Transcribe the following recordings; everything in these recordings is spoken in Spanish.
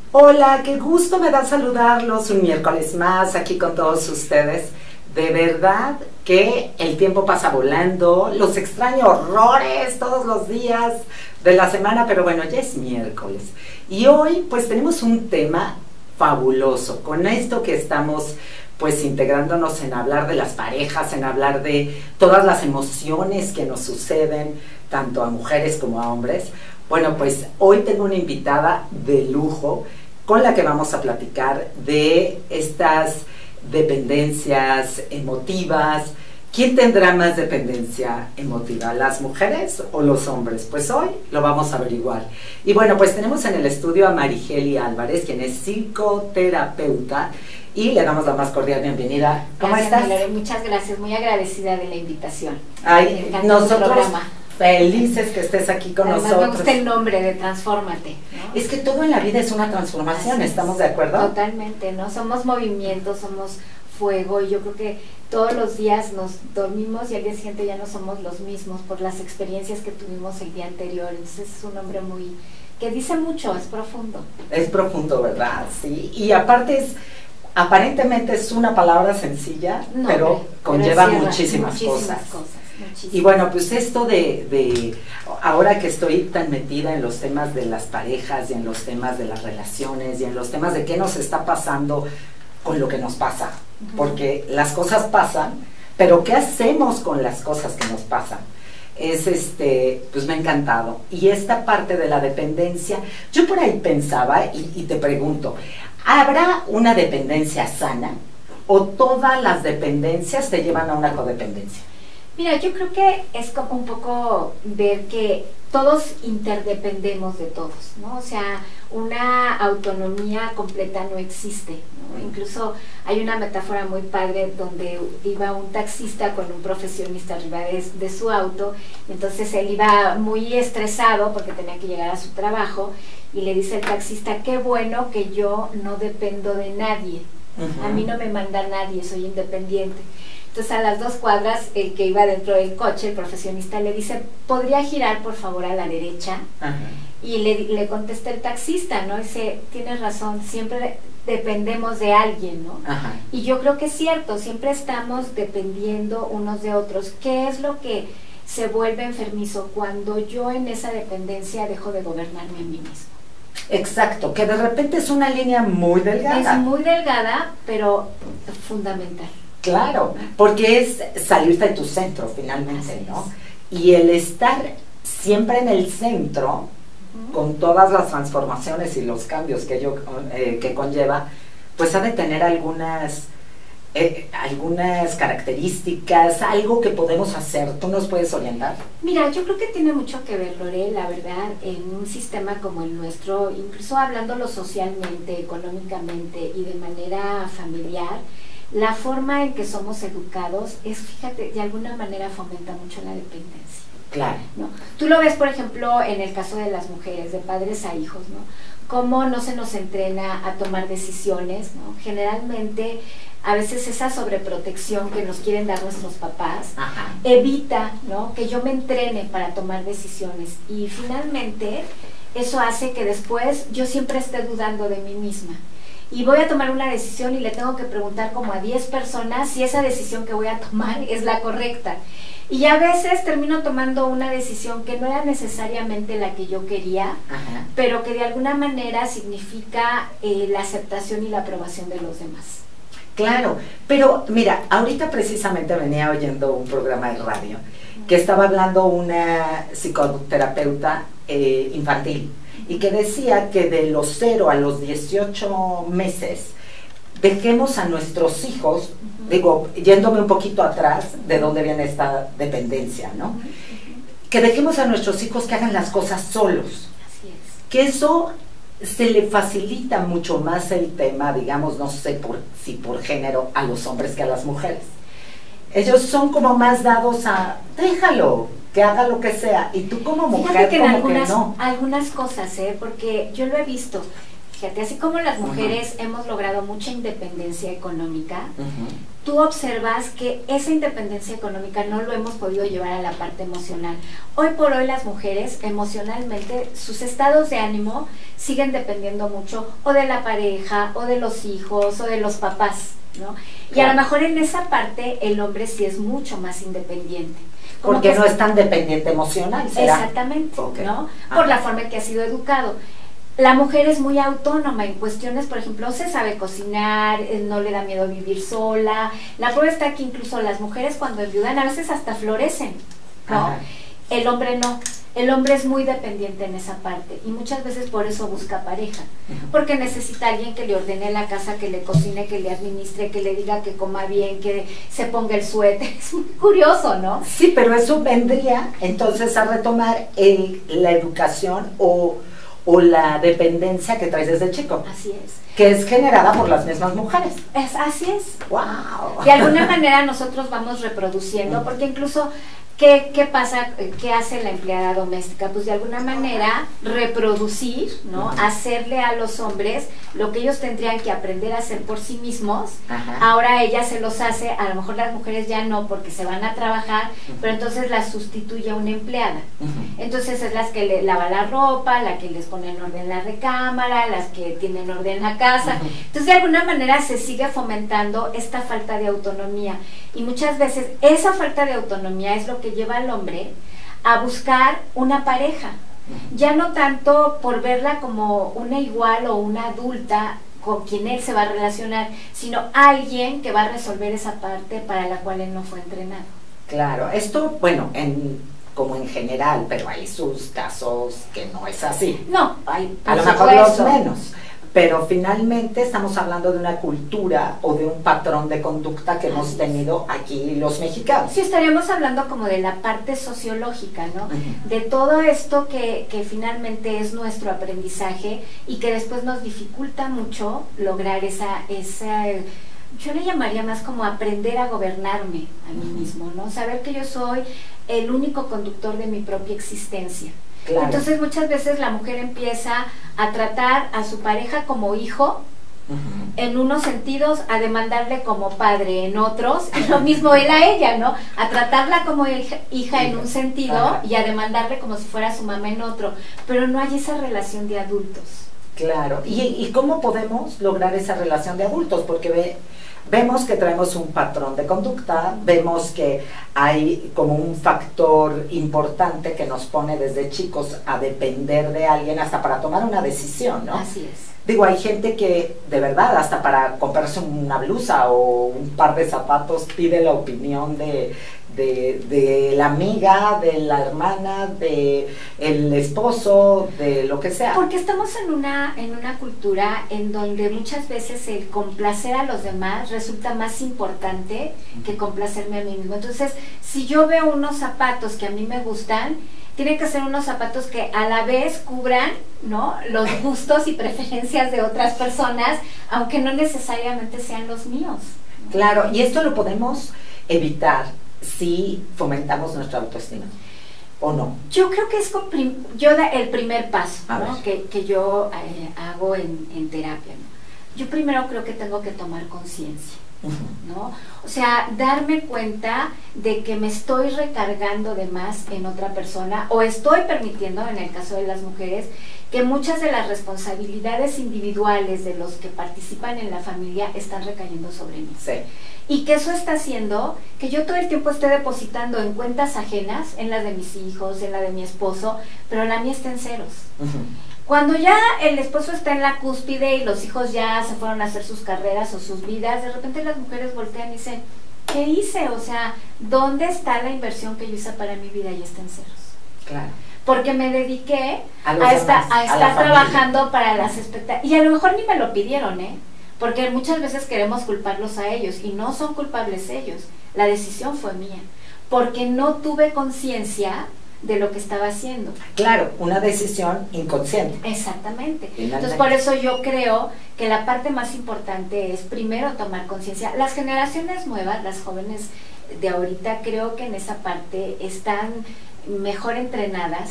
Hola, qué gusto me da saludarlos un miércoles más aquí con todos ustedes. De verdad que el tiempo pasa volando, los extraño horrores todos los días de la semana, pero bueno, ya es miércoles. Y hoy pues tenemos un tema fabuloso, con esto que estamos pues integrándonos en hablar de las parejas, en hablar de todas las emociones que nos suceden, tanto a mujeres como a hombres. Bueno, pues hoy tengo una invitada de lujo con la que vamos a platicar de estas dependencias emotivas. ¿Quién tendrá más dependencia emotiva, las mujeres o los hombres? Pues hoy lo vamos a averiguar. Y bueno, pues tenemos en el estudio a Marigeli Álvarez, quien es psicoterapeuta, y le damos la más cordial bienvenida. ¿Cómo estás? Lore, muchas gracias, muy agradecida de la invitación. Ay, nosotros felices que estés aquí con Además, nosotros. me gusta el nombre de Transfórmate, ¿no? Es que todo en la vida es una transformación, ¿estamos de acuerdo? Totalmente, ¿no? Somos movimiento, somos fuego, y yo creo que todos los días nos dormimos y al día siguiente ya no somos los mismos por las experiencias que tuvimos el día anterior. Entonces es un nombre muy, que dice mucho, es profundo. Es profundo, ¿verdad? Sí, y aparte aparentemente es una palabra sencilla, no, pero conlleva muchísimas cosas. Muchísimas. Y bueno, pues esto ahora que estoy tan metida en los temas de las parejas y en los temas de las relaciones y en los temas de qué nos está pasando con lo que nos pasa, porque las cosas pasan, pero ¿qué hacemos con las cosas que nos pasan? Pues me ha encantado. Y esta parte de la dependencia, yo por ahí pensaba y te pregunto, ¿habrá una dependencia sana o todas las dependencias te llevan a una codependencia? Mira, yo creo que es como un poco ver que todos interdependemos de todos, ¿no? O sea, una autonomía completa no existe, ¿no? Incluso hay una metáfora muy padre donde iba un taxista con un profesionista arriba de su auto, entonces él iba muy estresado porque tenía que llegar a su trabajo y le dice el taxista, qué bueno que yo no dependo de nadie, a mí no me manda nadie, soy independiente. Entonces a las 2 cuadras, el que iba dentro del coche, el profesionista, le dice, ¿podría girar por favor a la derecha? Y le contesta el taxista, ¿no? Dice, tienes razón, siempre dependemos de alguien, ¿no? Y yo creo que es cierto, siempre estamos dependiendo unos de otros. ¿Qué es lo que se vuelve enfermizo? Cuando yo en esa dependencia dejo de gobernarme a mí mismo. Exacto, que de repente es una línea muy delgada. Es muy delgada, pero fundamental. Claro, porque es salirte de tu centro finalmente, ¿no? Y el estar siempre en el centro, con todas las transformaciones y los cambios que conlleva, pues ha de tener algunas características, algo que podemos hacer. ¿Tú nos puedes orientar? Mira, yo creo que tiene mucho que ver, Lore, la verdad, en un sistema como el nuestro, incluso hablándolo socialmente, económicamente y de manera familiar. La forma en que somos educados es, fíjate, de alguna manera fomenta mucho la dependencia. Claro. ¿No? Tú lo ves, por ejemplo, en el caso de las mujeres, de padres a hijos, ¿no? Cómo no se nos entrena a tomar decisiones, ¿no? Generalmente, a veces esa sobreprotección que nos quieren dar nuestros papás evita, ¿no?, que yo me entrene para tomar decisiones. Y finalmente, eso hace que después yo siempre esté dudando de mí misma. Y voy a tomar una decisión y le tengo que preguntar como a 10 personas si esa decisión que voy a tomar es la correcta. Y a veces termino tomando una decisión que no era necesariamente la que yo quería, pero que de alguna manera significa la aceptación y la aprobación de los demás. Claro, pero mira, ahorita precisamente venía oyendo un programa de radio que estaba hablando una psicoterapeuta infantil, y que decía que de los 0 a los 18 meses dejemos a nuestros hijos, digo, yéndome un poquito atrás de dónde viene esta dependencia, ¿no? Que dejemos a nuestros hijos que hagan las cosas solos. Así es. Que eso se le facilita mucho más el tema, digamos, no sé si por género, a los hombres que a las mujeres. Ellos son como más dados a, déjalo, que haga lo que sea, y tú como mujer, fíjate que como en algunas, que no. algunas cosas, porque yo lo he visto, Fíjate, así como las mujeres hemos logrado mucha independencia económica, tú observas que esa independencia económica no lo hemos podido llevar a la parte emocional. Hoy por hoy las mujeres emocionalmente, sus estados de ánimo siguen dependiendo mucho o de la pareja, o de los hijos, o de los papás, ¿no? Y a lo mejor en esa parte el hombre sí es mucho más independiente. Porque no es tan dependiente emocional, ¿será? Exactamente, ¿no? Por la forma en que ha sido educado. La mujer es muy autónoma en cuestiones, por ejemplo, se sabe cocinar, no le da miedo vivir sola. La prueba está que incluso las mujeres cuando enviudan a veces hasta florecen, ¿no? El hombre no. El hombre es muy dependiente en esa parte y muchas veces por eso busca pareja, porque necesita a alguien que le ordene la casa, que le cocine, que le administre, que le diga que coma bien, que se ponga el suéter. Es muy curioso, ¿no? Sí, pero eso vendría entonces a retomar la educación o la dependencia que traes desde chico. Así es. Que es generada por las mismas mujeres. Así es. ¡Wow! De alguna manera nosotros vamos reproduciendo, porque incluso ¿qué pasa? ¿Qué hace la empleada doméstica? Pues de alguna manera reproducir, ¿no? Hacerle a los hombres lo que ellos tendrían que aprender a hacer por sí mismos. Ahora ella se los hace, a lo mejor las mujeres ya no porque se van a trabajar, pero entonces las sustituye a una empleada. Entonces es las que le lava la ropa, la que les pone en orden la recámara, las que tienen orden la casa. Entonces de alguna manera se sigue fomentando esta falta de autonomía y muchas veces esa falta de autonomía es lo que lleva al hombre a buscar una pareja, ya no tanto por verla como una igual o una adulta con quien él se va a relacionar, sino alguien que va a resolver esa parte para la cual él no fue entrenado. Claro, esto, bueno, como en general, pero hay sus casos que no es así. No, hay a lo mejor los menos. Pero finalmente estamos hablando de una cultura o de un patrón de conducta que hemos tenido aquí los mexicanos. Sí, estaríamos hablando como de la parte sociológica, ¿no? De todo esto que finalmente es nuestro aprendizaje y que después nos dificulta mucho lograr esa yo le llamaría más como aprender a gobernarme a mí mismo, ¿no? Saber que yo soy el único conductor de mi propia existencia. Claro. Entonces muchas veces la mujer empieza a tratar a su pareja como hijo en unos sentidos, a demandarle como padre en otros, y lo mismo él a ella, ¿no? A tratarla como hija en un sentido y a demandarle como si fuera su mamá en otro, pero no hay esa relación de adultos. Claro, ¿y cómo podemos lograr esa relación de adultos? Porque vemos que traemos un patrón de conducta, vemos que hay como un factor importante que nos pone desde chicos a depender de alguien hasta para tomar una decisión, ¿no? Así es. Digo, hay gente que de verdad hasta para comprarse una blusa o un par de zapatos pide la opinión de la amiga, de la hermana, de el esposo, de lo que sea. Porque estamos en una cultura en donde muchas veces el complacer a los demás resulta más importante que complacerme a mí mismo. Entonces, si yo veo unos zapatos que a mí me gustan, tienen que ser unos zapatos que a la vez cubran, ¿no?, los gustos y preferencias de otras personas, aunque no necesariamente sean los míos. Claro, y esto lo podemos evitar si fomentamos nuestra autoestima, ¿o no? Yo creo que es el primer paso, ¿no?, que yo hago en terapia, ¿no? Yo primero creo que tengo que tomar conciencia, ¿no? O sea, darme cuenta de que me estoy recargando de más en otra persona, o estoy permitiendo, en el caso de las mujeres, que muchas de las responsabilidades individuales de los que participan en la familia están recayendo sobre mí. Sí. Y que eso está haciendo que yo todo el tiempo esté depositando en cuentas ajenas, en las de mis hijos, en la de mi esposo, pero la mía está en ceros. Cuando ya el esposo está en la cúspide y los hijos ya se fueron a hacer sus carreras o sus vidas, de repente las mujeres voltean y dicen, ¿qué hice? O sea, ¿dónde está la inversión que yo hice para mi vida? Y está en ceros. Claro. Porque me dediqué a estar trabajando para las expectativas. Y a lo mejor ni me lo pidieron, ¿eh? Porque muchas veces queremos culparlos a ellos y no son culpables ellos. La decisión fue mía. Porque no tuve conciencia de lo que estaba haciendo. Claro, una decisión inconsciente. Exactamente. Entonces por eso yo creo que la parte más importante es primero tomar conciencia. Las generaciones nuevas, las jóvenes de ahorita, creo que en esa parte están mejor entrenadas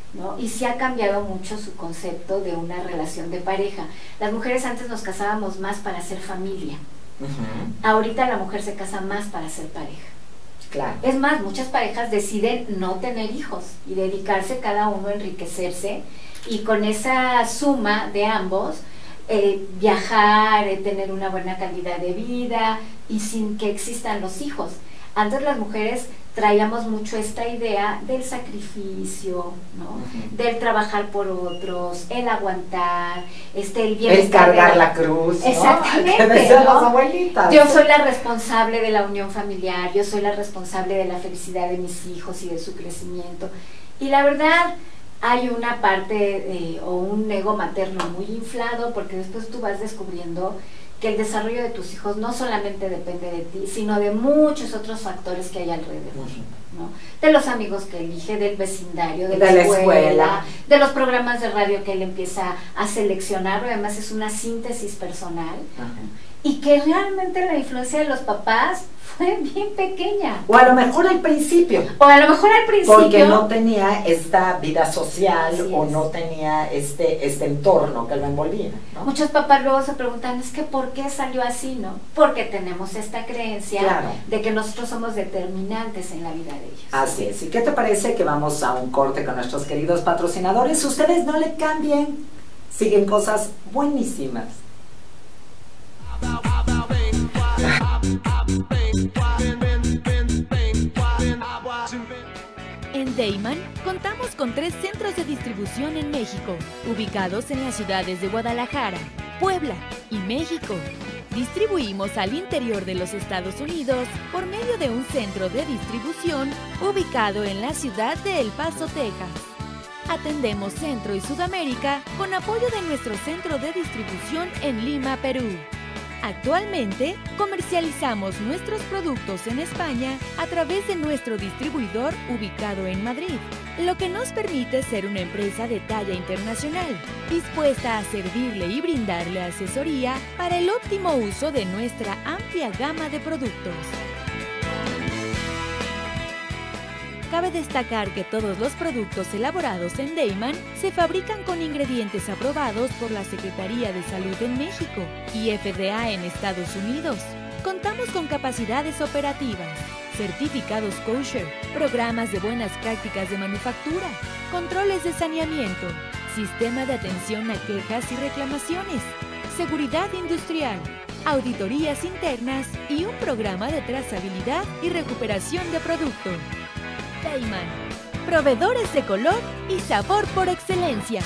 ¿no? Y sí ha cambiado mucho su concepto de una relación de pareja. Las mujeres antes nos casábamos más para hacer familia. Ahorita la mujer se casa más para ser pareja. Claro. Es más, muchas parejas deciden no tener hijos y dedicarse cada uno a enriquecerse, y con esa suma de ambos, viajar, tener una buena calidad de vida y sin que existan los hijos. Antes las mujeres traíamos mucho esta idea del sacrificio, ¿no? Del trabajar por otros, el aguantar, el bienestar. El cargar la cruz, ¿no? Exactamente, que decían ¿no? las abuelitas. Yo soy la responsable de la unión familiar, yo soy la responsable de la felicidad de mis hijos y de su crecimiento. Y la verdad, hay una parte o un ego materno muy inflado, porque después tú vas descubriendo que el desarrollo de tus hijos no solamente depende de ti, sino de muchos otros factores que hay alrededor, ¿no? De los amigos que elige, del vecindario, de la escuela, de los programas de radio que él empieza a seleccionar, además es una síntesis personal, y que realmente la influencia de los papás fue bien pequeña. O a lo mejor al principio. Porque no tenía esta vida social, o no tenía este entorno que lo envolvía, ¿no? Muchos papás luego se preguntan, es que ¿por qué salió así, no? Porque tenemos esta creencia de que nosotros somos determinantes en la vida de ellos. Así es. ¿Y qué te parece que vamos a un corte con nuestros queridos patrocinadores? Ustedes no le cambien, siguen cosas buenísimas. En Deiman contamos con 3 centros de distribución en México, ubicados en las ciudades de Guadalajara, Puebla y México. Distribuimos al interior de los Estados Unidos por medio de un centro de distribución ubicado en la ciudad de El Paso, Texas. Atendemos Centro y Sudamérica con apoyo de nuestro centro de distribución en Lima, Perú. Actualmente, comercializamos nuestros productos en España a través de nuestro distribuidor ubicado en Madrid, lo que nos permite ser una empresa de talla internacional, dispuesta a servirle y brindarle asesoría para el óptimo uso de nuestra amplia gama de productos. Cabe destacar que todos los productos elaborados en Deiman se fabrican con ingredientes aprobados por la Secretaría de Salud en México y FDA en Estados Unidos. Contamos con capacidades operativas, certificados kosher, programas de buenas prácticas de manufactura, controles de saneamiento, sistema de atención a quejas y reclamaciones, seguridad industrial, auditorías internas y un programa de trazabilidad y recuperación de producto. Deiman, proveedores de color y sabor por excelencia.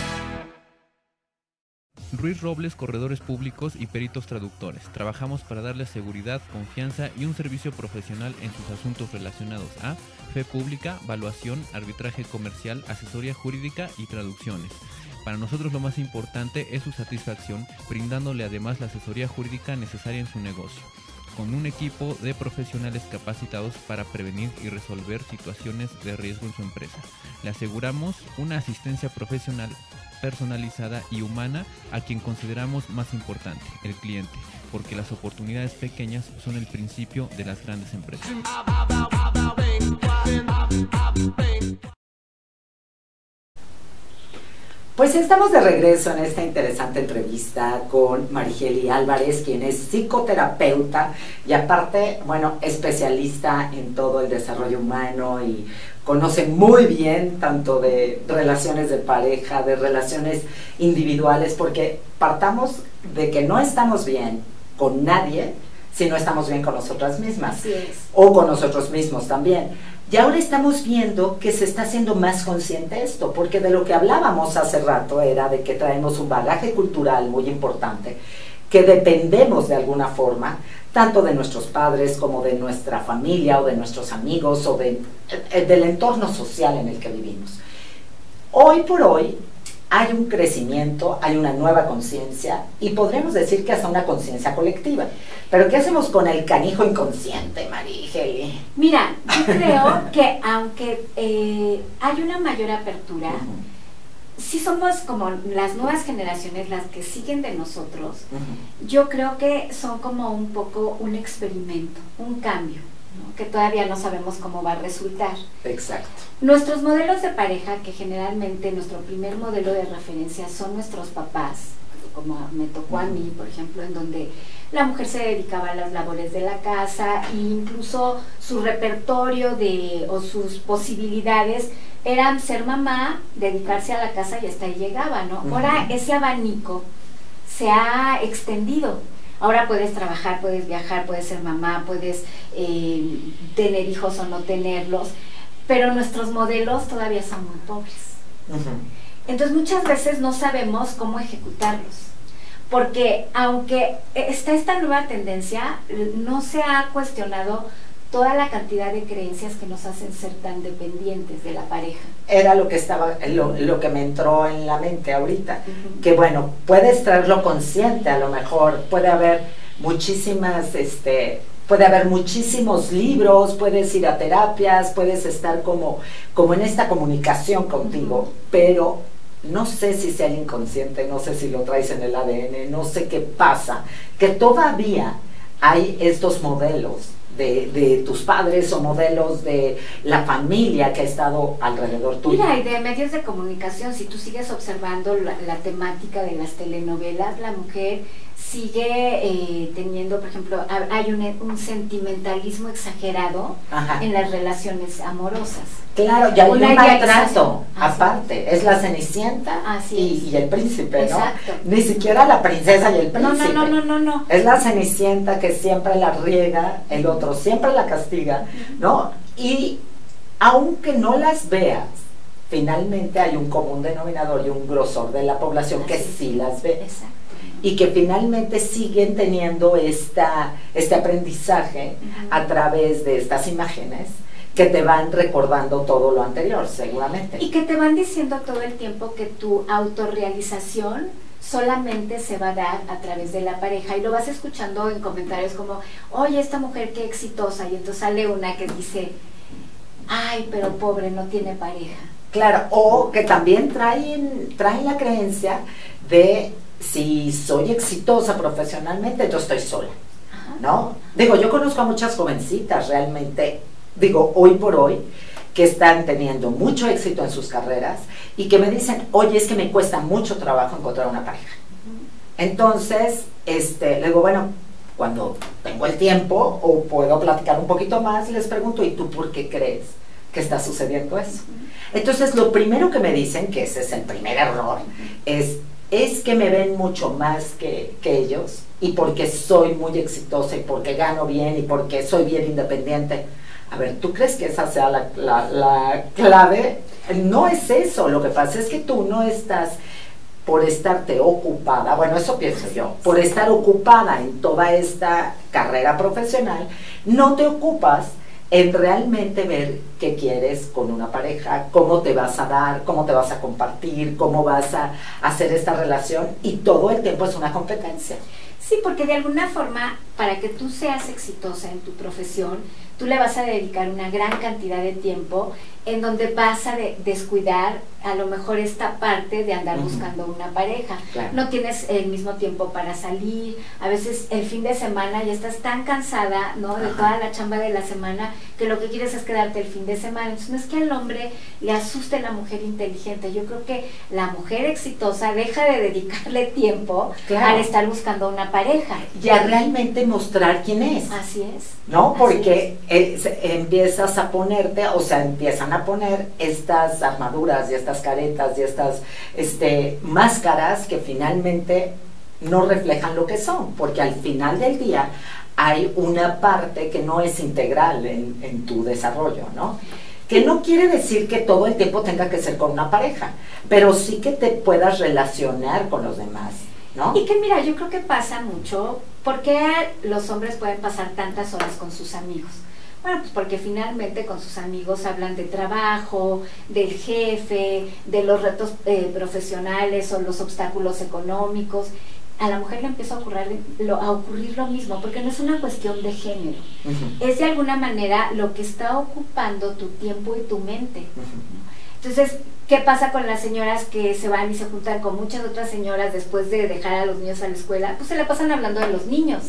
Ruiz Robles, corredores públicos y peritos traductores. Trabajamos para darles seguridad, confianza y un servicio profesional en sus asuntos relacionados a fe pública, valuación, arbitraje comercial, asesoría jurídica y traducciones. Para nosotros lo más importante es su satisfacción, brindándole además la asesoría jurídica necesaria en su negocio, con un equipo de profesionales capacitados para prevenir y resolver situaciones de riesgo en su empresa. Le aseguramos una asistencia profesional personalizada y humana a quien consideramos más importante, el cliente, porque las oportunidades pequeñas son el principio de las grandes empresas. Pues estamos de regreso en esta interesante entrevista con Marigeli Álvarez, quien es psicoterapeuta y aparte, bueno, especialista en todo el desarrollo humano y conoce muy bien tanto de relaciones de pareja, de relaciones individuales, porque partamos de que no estamos bien con nadie si no estamos bien con nosotras mismas. Así es. O con nosotros mismos también. Y ahora estamos viendo que se está haciendo más consciente esto, porque de lo que hablábamos hace rato era de que traemos un bagaje cultural muy importante, que dependemos de alguna forma, tanto de nuestros padres como de nuestra familia o de nuestros amigos o del entorno social en el que vivimos. Hoy por hoy hay un crecimiento, hay una nueva conciencia y podremos decir que hasta una conciencia colectiva. Pero ¿qué hacemos con el canijo inconsciente, Marigeli? Mira, yo creo que aunque hay una mayor apertura, sí somos como las nuevas generaciones, las que siguen de nosotros, yo creo que son como un poco un experimento, un cambio, ¿no? que todavía no sabemos cómo va a resultar. Exacto. Nuestros modelos de pareja, que generalmente nuestro primer modelo de referencia son nuestros papás, como me tocó a mí, por ejemplo, en donde la mujer se dedicaba a las labores de la casa e incluso su repertorio o sus posibilidades eran ser mamá, dedicarse a la casa y hasta ahí llegaba, ¿no? Ahora ese abanico se ha extendido. Ahora puedes trabajar, puedes viajar, puedes ser mamá, puedes tener hijos o no tenerlos, pero nuestros modelos todavía son muy pobres. Entonces muchas veces no sabemos cómo ejecutarlos, porque aunque está esta nueva tendencia, no se ha cuestionado toda la cantidad de creencias que nos hacen ser tan dependientes de la pareja. Era lo que estaba, lo que me entró en la mente ahorita, que bueno, puedes traerlo consciente, a lo mejor puede haber muchísimas, puede haber muchísimos libros, puedes ir a terapias, puedes estar como en esta comunicación contigo, pero no sé si sea el inconsciente, no sé si lo traes en el ADN, no sé qué pasa, que todavía hay estos modelos de tus padres o modelos de la familia que ha estado alrededor tuyo. Mira, y de medios de comunicación, si tú sigues observando la temática de las telenovelas, la mujer sigue teniendo, por ejemplo, hay un sentimentalismo exagerado en las relaciones amorosas. Claro, ya hay un maltrato, aparte, es la Cenicienta y el príncipe, ¿no? Exacto. Ni siquiera la princesa y el príncipe. No. Es la Cenicienta que siempre la riega, el otro siempre la castiga, ¿no? Y aunque no las veas, finalmente hay un común denominador y un grosor de la población que sí las ve. Exacto. Y que finalmente siguen teniendo este aprendizaje a través de estas imágenes que te van recordando todo lo anterior, seguramente. Y que te van diciendo todo el tiempo que tu autorrealización solamente se va a dar a través de la pareja, y lo vas escuchando en comentarios como, oye, esta mujer qué exitosa, y entonces sale una que dice, ay, pero pobre, no tiene pareja. Claro, o que también traen la creencia de, si soy exitosa profesionalmente, yo estoy sola, ¿no? Digo, yo conozco a muchas jovencitas realmente, digo, hoy por hoy, que están teniendo mucho éxito en sus carreras y que me dicen, oye, es que me cuesta mucho trabajo encontrar una pareja. Entonces, le digo, bueno, cuando tengo el tiempo o puedo platicar un poquito más, les pregunto, ¿y tú por qué crees que está sucediendo eso? Entonces, lo primero que me dicen, que ese es el primer error, es que me ven mucho más que ellos, y porque soy muy exitosa y porque gano bien y porque soy bien independiente. A ver, ¿tú crees que esa sea la clave? No es eso, lo que pasa es que tú no estás, por estarte ocupada, bueno, eso pienso yo, por estar ocupada en toda esta carrera profesional, no te ocupas en realmente ver qué quieres con una pareja, cómo te vas a dar, cómo te vas a compartir, cómo vas a hacer esta relación, y todo el tiempo es una competencia. Sí, porque de alguna forma, para que tú seas exitosa en tu profesión, tú le vas a dedicar una gran cantidad de tiempo en donde vas a descuidar a lo mejor esta parte de andar buscando una pareja. Claro. No tienes el mismo tiempo para salir, a veces el fin de semana ya estás tan cansada, ¿no?, de toda la chamba de la semana, que lo que quieres es quedarte el fin de semana. Entonces no es que al hombre le asuste la mujer inteligente, yo creo que la mujer exitosa deja de dedicarle tiempo al estar buscando una pareja. Y a realmente mostrar quién es. Así es. ¿No? Porque empiezas a ponerte, o sea, empiezan a poner estas armaduras y estas caretas y estas máscaras que finalmente no reflejan lo que son, porque al final del día hay una parte que no es integral en tu desarrollo, ¿no? Que no quiere decir que todo el tiempo tenga que ser con una pareja, pero sí que te puedas relacionar con los demás, ¿no? Y que mira, yo creo que pasa mucho, ¿por qué los hombres pueden pasar tantas horas con sus amigos? Bueno, pues porque finalmente con sus amigos hablan de trabajo, del jefe, de los retos profesionales o los obstáculos económicos. A la mujer le empieza a ocurrir lo mismo, porque no es una cuestión de género, es de alguna manera lo que está ocupando tu tiempo y tu mente. Entonces, ¿qué pasa con las señoras que se van y se juntan con muchas otras señoras después de dejar a los niños a la escuela? Pues se la pasan hablando de los niños.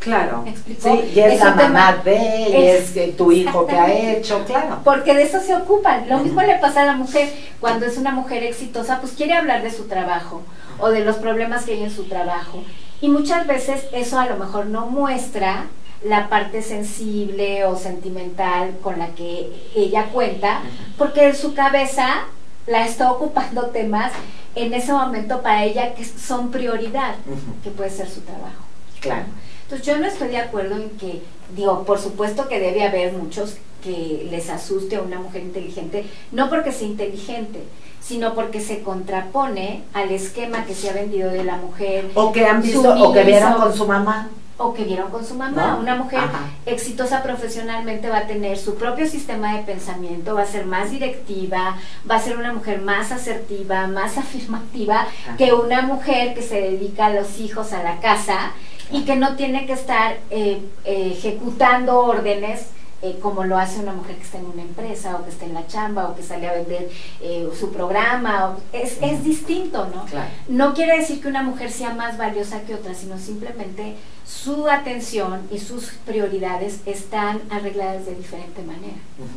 Claro. ¿Me explico? Sí, y es la mamá de, y es tu hijo que ha hecho, claro. Porque de eso se ocupan. Lo mismo le pasa a la mujer cuando es una mujer exitosa, pues quiere hablar de su trabajo o de los problemas que hay en su trabajo. Y muchas veces eso a lo mejor no muestra la parte sensible o sentimental con la que ella cuenta, porque en su cabeza la está ocupando temas en ese momento para ella que son prioridad, que puede ser su trabajo. Claro. Entonces yo no estoy de acuerdo en que, digo, por supuesto que debe haber muchos que les asuste a una mujer inteligente, no porque sea inteligente, sino porque se contrapone al esquema que se ha vendido de la mujer. O que han visto, o que vieron con su mamá. O que vieron con su mamá. ¿No? Una mujer exitosa profesionalmente va a tener su propio sistema de pensamiento, va a ser más directiva, va a ser una mujer más asertiva, más afirmativa que una mujer que se dedica a los hijos, a la casa, y que no tiene que estar ejecutando órdenes como lo hace una mujer que está en una empresa o que está en la chamba o que sale a vender su programa. Es distinto, ¿no? Claro. No quiere decir que una mujer sea más valiosa que otra, sino simplemente su atención y sus prioridades están arregladas de diferente manera.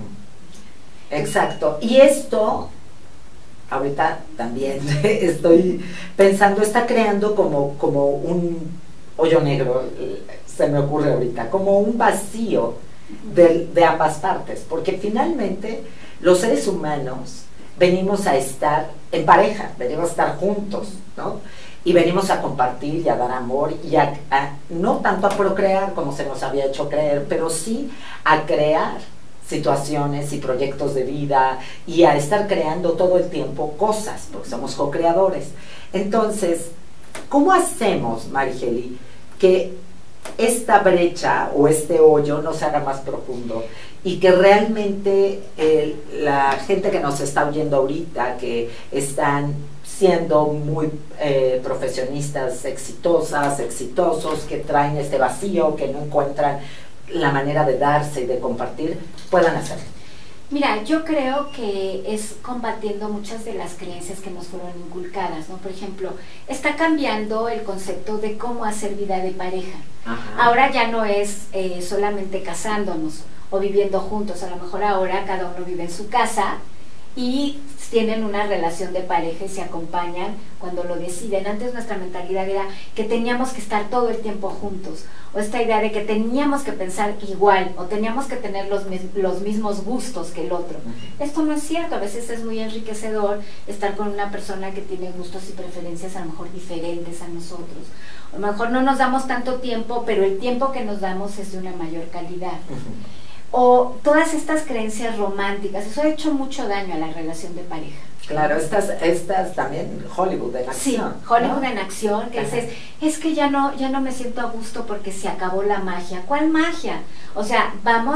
Exacto. Y esto, ahorita también estoy pensando, está creando como un hoyo negro, se me ocurre ahorita, como un vacío de ambas partes, porque finalmente los seres humanos venimos a estar en pareja, venimos a estar juntos, ¿no? Y venimos a compartir y a dar amor y no tanto a procrear como se nos había hecho creer, pero sí a crear situaciones y proyectos de vida y a estar creando todo el tiempo cosas, porque somos co-creadores. Entonces, ¿cómo hacemos, Marigeli, que esta brecha o este hoyo no se haga más profundo y que realmente la gente que nos está oyendo ahorita, que están siendo muy profesionistas exitosas, exitosos, que traen este vacío, que no encuentran la manera de darse y de compartir, puedan hacerlo? Mira, yo creo que es combatiendo muchas de las creencias que nos fueron inculcadas, ¿no? Por ejemplo, está cambiando el concepto de cómo hacer vida de pareja. Ahora ya no es solamente casándonos o viviendo juntos, a lo mejor ahora cada uno vive en su casa y tienen una relación de pareja y se acompañan cuando lo deciden. Antes nuestra mentalidad era que teníamos que estar todo el tiempo juntos, o esta idea de que teníamos que pensar igual, o teníamos que tener los mismos gustos que el otro. Esto no es cierto. A veces es muy enriquecedor estar con una persona que tiene gustos y preferencias a lo mejor diferentes a nosotros. A lo mejor no nos damos tanto tiempo, pero el tiempo que nos damos es de una mayor calidad. O todas estas creencias románticas, eso ha hecho mucho daño a la relación de pareja. Claro, estas también Hollywood en acción. Sí, Hollywood, ¿no? En acción, que dices, es que ya no me siento a gusto porque se acabó la magia. ¿Cuál magia? O sea,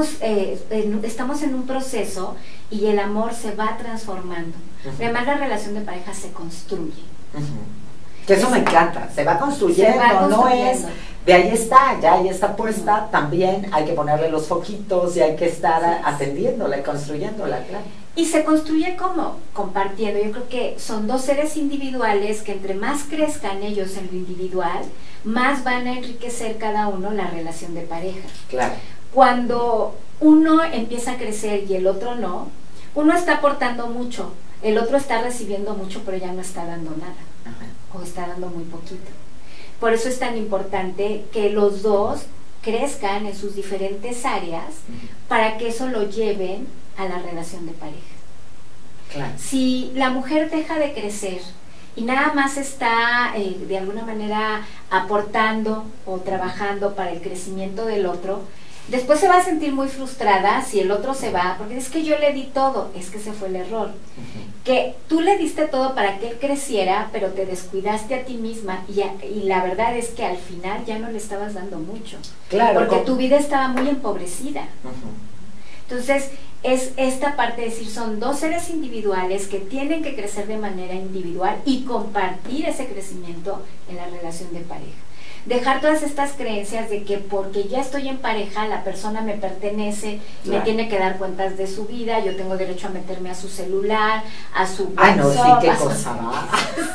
estamos en un proceso y el amor se va transformando. Además, la relación de pareja se construye. Que eso me encanta, se va construyendo, no es, de ahí está puesta, también hay que ponerle los foquitos y hay que estar atendiéndola y construyéndola, claro. Y se construye como compartiendo. Yo creo que son dos seres individuales que entre más crezcan ellos en lo individual, más van a enriquecer cada uno la relación de pareja. Claro. Cuando uno empieza a crecer y el otro no, uno está aportando mucho, el otro está recibiendo mucho, pero ya no está dando nada. O está dando muy poquito. Por eso es tan importante que los dos crezcan en sus diferentes áreas para que eso lo lleven a la relación de pareja. Claro. Si la mujer deja de crecer y nada más está de alguna manera aportando o trabajando para el crecimiento del otro, después se va a sentir muy frustrada si el otro se va, porque es que yo le di todo. Es que ese fue el error. Que tú le diste todo para que él creciera, pero te descuidaste a ti misma y la verdad es que al final ya no le estabas dando mucho. Claro. Porque tu vida estaba muy empobrecida. Entonces, es esta parte de decir, son dos seres individuales que tienen que crecer de manera individual y compartir ese crecimiento en la relación de pareja. Dejar todas estas creencias de que porque ya estoy en pareja, la persona me pertenece, me tiene que dar cuentas de su vida, yo tengo derecho a meterme a su celular, a su WhatsApp. Ay, no, sí, qué cosa va.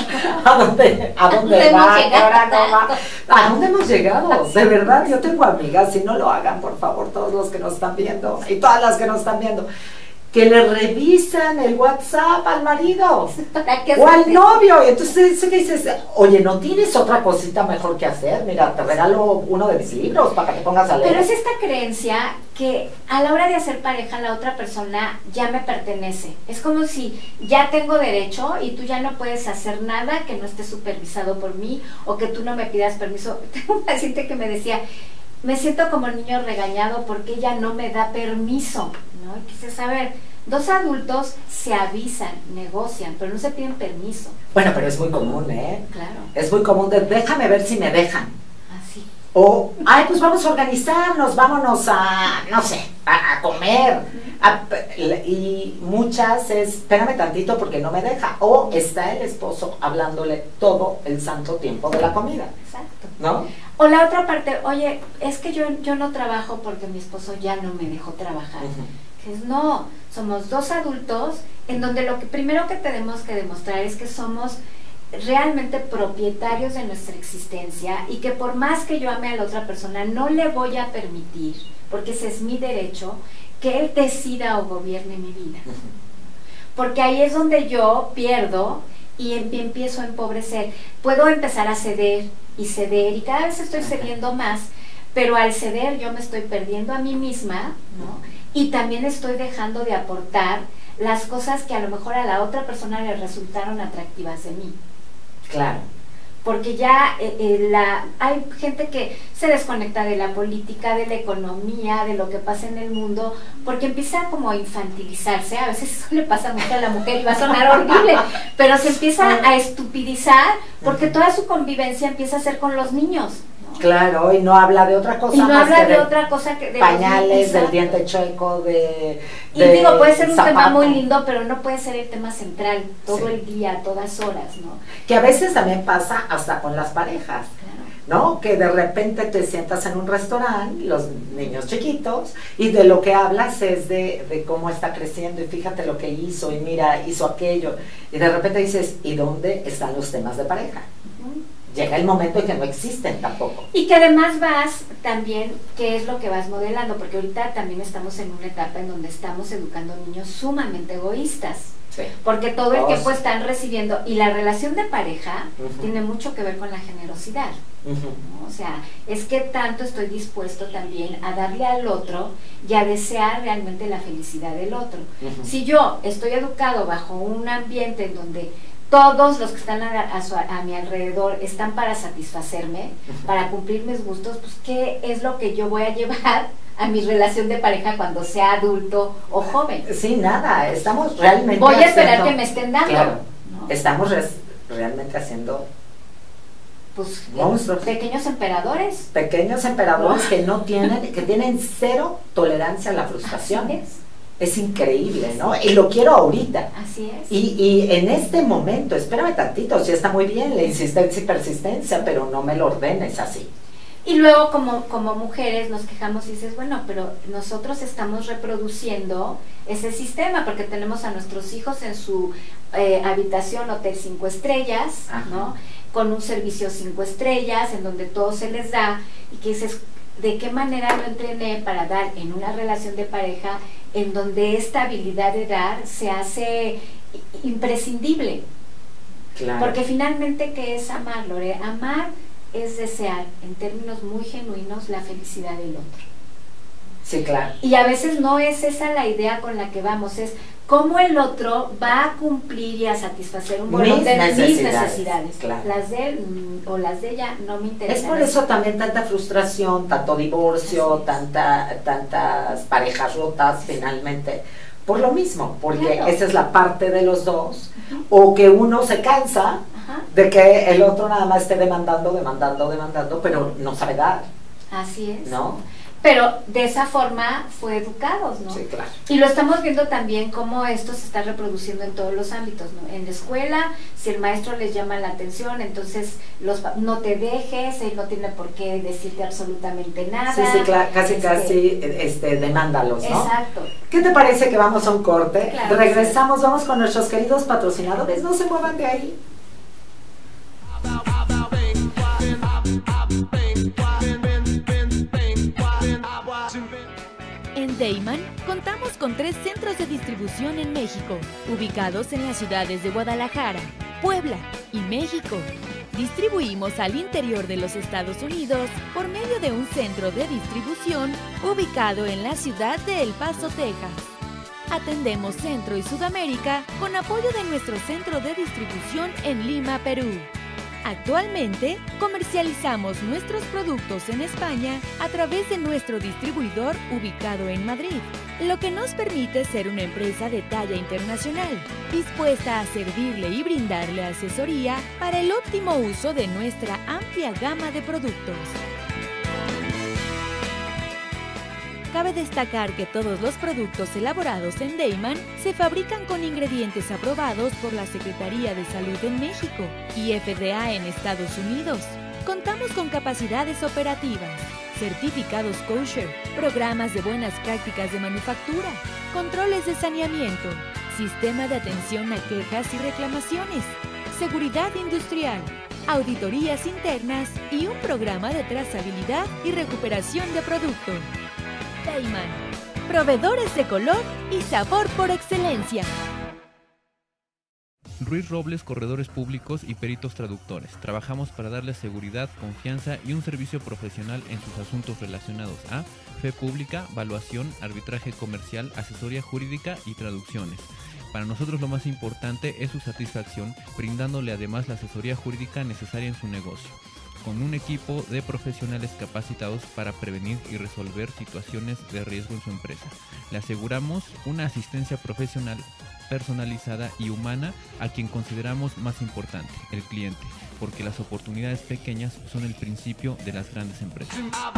¿A dónde va? Ahora no va. ¿A dónde hemos llegado? De verdad, yo tengo amigas, y no lo hagan, por favor, todos los que nos están viendo, y todas las que nos están viendo, que le revisan el WhatsApp al marido o al novio, y entonces dices, oye, ¿no tienes otra cosita mejor que hacer? Mira, te regalo uno de mis libros para que te pongas a leer. Pero es esta creencia que a la hora de hacer pareja la otra persona ya me pertenece. Es como si ya tengo derecho y tú ya no puedes hacer nada que no esté supervisado por mí o que tú no me pidas permiso. Tengo un paciente que me decía, me siento como niño regañado porque ella no me da permiso, ¿no? Y quise saber, dos adultos se avisan, negocian, pero no se piden permiso. Bueno, pero es muy común, ¿eh? Claro. Es muy común de, déjame ver si me dejan. Así. O, ay, pues vamos a organizarnos, vámonos a, no sé, a comer. Y muchas es, espérame tantito porque no me deja. O está el esposo hablándole todo el santo tiempo de la comida. Exacto. ¿No? O la otra parte, oye, es que yo no trabajo porque mi esposo ya no me dejó trabajar. Es no, somos dos adultos en donde lo que primero que tenemos que demostrar es que somos realmente propietarios de nuestra existencia y que por más que yo ame a la otra persona no le voy a permitir, porque ese es mi derecho, que él decida o gobierne mi vida. Porque ahí es donde yo pierdo y empiezo a empobrecer. Puedo empezar a ceder y cada vez estoy cediendo más, pero al ceder yo me estoy perdiendo a mí misma, ¿no? Y también estoy dejando de aportar las cosas que a lo mejor a la otra persona le resultaron atractivas de mí. Claro. Porque ya hay gente que se desconecta de la política, de la economía, de lo que pasa en el mundo, porque empieza como a infantilizarse. A veces eso le pasa mucho a la mujer y va a sonar horrible, pero se empieza a estupidizar porque toda su convivencia empieza a ser con los niños. Claro, y no habla de otra cosa. Y no más habla que de otra cosa que de pañales, del diente chueco, de y digo, puede ser un zapato. tema muy lindo, pero no puede ser el tema central todo el día, a todas horas, ¿no? Que a veces también pasa hasta con las parejas, Claro. ¿no? Que de repente te sientas en un restaurante, los niños chiquitos, y de lo que hablas es de cómo está creciendo, y fíjate lo que hizo, y mira, hizo aquello, y de repente dices, ¿y dónde están los temas de pareja? Llega el momento en que no existen tampoco. Y que además vas también, ¿qué es lo que vas modelando? Porque ahorita también estamos en una etapa en donde estamos educando niños sumamente egoístas. Sí. Porque todo el tiempo están recibiendo, y la relación de pareja tiene mucho que ver con la generosidad. ¿No? O sea, es que tanto estoy dispuesto también a darle al otro y a desear realmente la felicidad del otro. Si yo estoy educado bajo un ambiente en donde todos los que están a mi alrededor están para satisfacerme, para cumplir mis gustos, pues ¿qué es lo que yo voy a llevar a mi relación de pareja cuando sea adulto o joven? Sí, nada, estamos realmente voy a esperar que me estén dando. Claro, ¿no? estamos realmente haciendo pues monstruos. Pequeños emperadores. Pequeños emperadores que tienen cero tolerancia a la frustración. Es increíble, ¿no? Y lo quiero ahorita. Así es. Y en este momento, espérame tantito, sí está muy bien la insistencia y persistencia, pero no me lo ordenes así. Y luego como mujeres nos quejamos y dices, bueno, pero nosotros estamos reproduciendo ese sistema porque tenemos a nuestros hijos en su habitación hotel 5 estrellas, ¿no? Con un servicio 5 estrellas en donde todo se les da, y que dices, ¿de qué manera lo entrené para dar en una relación de pareja en donde esta habilidad de dar se hace imprescindible? Claro. Porque finalmente, ¿qué es amar, Lore? Amar es desear, en términos muy genuinos, la felicidad del otro. Sí, claro. Y a veces no es esa la idea con la que vamos, es cómo el otro va a cumplir y a satisfacer un bolón de mis necesidades. Claro. Las de él o las de ella no me interesan. Es por eso también tanta frustración, tanto divorcio, tantas parejas rotas finalmente. Por lo mismo, porque Claro. esa es la parte de los dos, o que uno se cansa de que el otro nada más esté demandando, pero no sabe dar. Así es. ¿No? Pero de esa forma fue educados, ¿no? Sí, claro. Y lo estamos viendo también cómo esto se está reproduciendo en todos los ámbitos, ¿no? En la escuela, si el maestro les llama la atención, entonces no te dejes, él no tiene por qué decirte absolutamente nada. Sí, claro, casi demándalos, ¿no? Exacto. ¿Qué te parece que vamos a un corte? Claro. Regresamos, vamos con nuestros queridos patrocinadores, no se muevan de ahí. Deiman contamos con 3 centros de distribución en México, ubicados en las ciudades de Guadalajara, Puebla y México. Distribuimos al interior de los Estados Unidos por medio de un centro de distribución ubicado en la ciudad de El Paso, Texas. Atendemos Centro y Sudamérica con apoyo de nuestro centro de distribución en Lima, Perú. Actualmente, comercializamos nuestros productos en España a través de nuestro distribuidor ubicado en Madrid, lo que nos permite ser una empresa de talla internacional, dispuesta a servirle y brindarle asesoría para el óptimo uso de nuestra amplia gama de productos. Cabe destacar que todos los productos elaborados en Deiman se fabrican con ingredientes aprobados por la Secretaría de Salud en México y FDA en Estados Unidos. Contamos con capacidades operativas, certificados kosher, programas de buenas prácticas de manufactura, controles de saneamiento, sistema de atención a quejas y reclamaciones, seguridad industrial, auditorías internas y un programa de trazabilidad y recuperación de producto. Deiman, proveedores de color y sabor por excelencia. Ruiz Robles, corredores públicos y peritos traductores. Trabajamos para darles seguridad, confianza y un servicio profesional en sus asuntos relacionados a fe pública, valuación, arbitraje comercial, asesoría jurídica y traducciones. Para nosotros lo más importante es su satisfacción, brindándole además la asesoría jurídica necesaria en su negocio, con un equipo de profesionales capacitados para prevenir y resolver situaciones de riesgo en su empresa. Le aseguramos una asistencia profesional personalizada y humana a quien consideramos más importante, el cliente, porque las oportunidades pequeñas son el principio de las grandes empresas.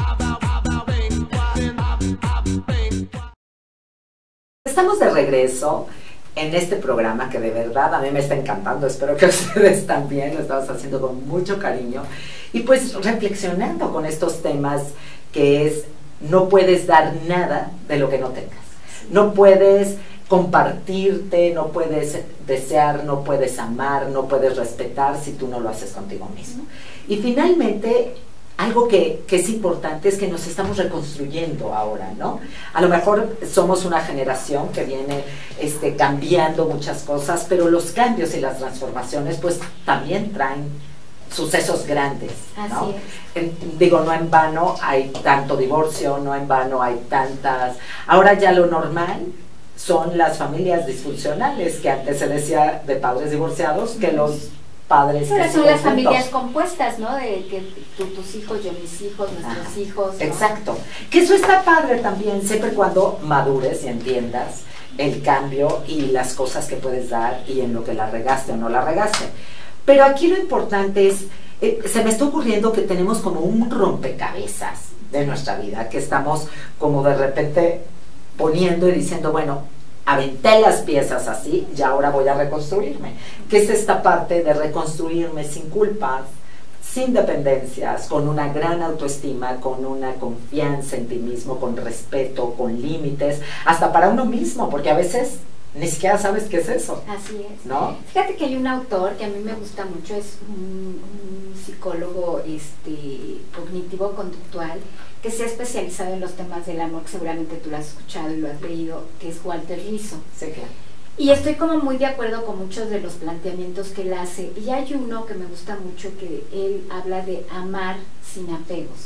Estamos de regreso en este programa que de verdad a mí me está encantando, espero que ustedes también, lo estamos haciendo con mucho cariño y pues reflexionando con estos temas que es, no puedes dar nada de lo que no tengas, no puedes compartirte, no puedes desear, no puedes amar, no puedes respetar si tú no lo haces contigo mismo. Y finalmente, algo que es importante es que nos estamos reconstruyendo ahora, ¿no? A lo mejor somos una generación que viene cambiando muchas cosas, pero los cambios y las transformaciones pues también traen sucesos grandes, ¿no? Así es. Digo, no en vano hay tanto divorcio, no en vano hay tantas... Ahora ya lo normal son las familias disfuncionales, que antes se decía de padres divorciados, que los padres... Pero que son las juntos. familias compuestas, ¿no? De que tus hijos, yo mis hijos, nuestros hijos, ¿no? Exacto. Que eso está padre también, siempre y cuando madures y entiendas el cambio y las cosas que puedes dar y en lo que la regaste o no la regaste. Pero aquí lo importante es, se me está ocurriendo que tenemos como un rompecabezas de nuestra vida, que estamos como de repente poniendo y diciendo, bueno, aventé las piezas así y ahora voy a reconstruirme. Que es esta parte de reconstruirme sin culpas, sin dependencias, con una gran autoestima, con una confianza en ti mismo, con respeto, con límites, hasta para uno mismo, porque a veces ni siquiera sabes qué es eso. Así es. ¿No? Fíjate que hay un autor que a mí me gusta mucho, es un psicólogo cognitivo-conductual, que se ha especializado en los temas del amor, que seguramente tú lo has escuchado y lo has leído, que es Walter Rizzo. Sí, claro. Y estoy como muy de acuerdo con muchos de los planteamientos que él hace. Y hay uno que me gusta mucho, que él habla de amar sin apegos.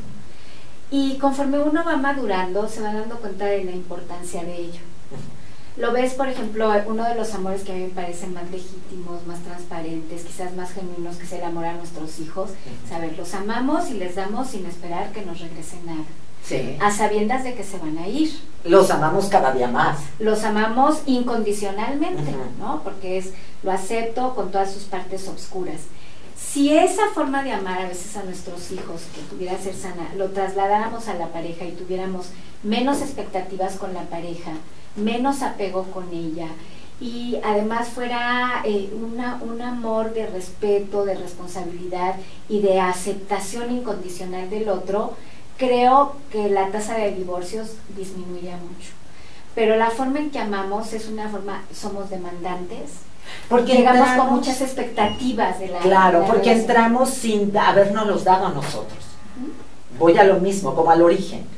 Y conforme uno va madurando, se va dando cuenta de la importancia de ello. Lo ves, por ejemplo, uno de los amores que a mí me parecen más legítimos, más transparentes, quizás más genuinos, que es el amor a nuestros hijos. Saber, los amamos y les damos sin esperar que nos regresen nada. Sí. A sabiendas de que se van a ir. Los amamos cada día más. Los amamos incondicionalmente, ¿no? Porque lo acepto con todas sus partes oscuras. Si esa forma de amar a veces a nuestros hijos, que pudiera ser sana, lo trasladáramos a la pareja y tuviéramos menos expectativas con la pareja, menos apego con ella, y además fuera un amor de respeto, de responsabilidad y de aceptación incondicional del otro, creo que la tasa de divorcios disminuiría mucho. Pero la forma en que amamos es una forma, somos demandantes, porque llegamos con muchas expectativas de la Claro, porque relación. entramos sin habernos los dado a nosotros. Voy a lo mismo, como al origen.